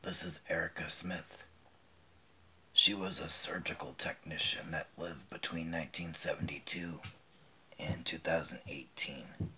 This is Erika Smith. She was a surgical technician that lived between 1972 and 2018.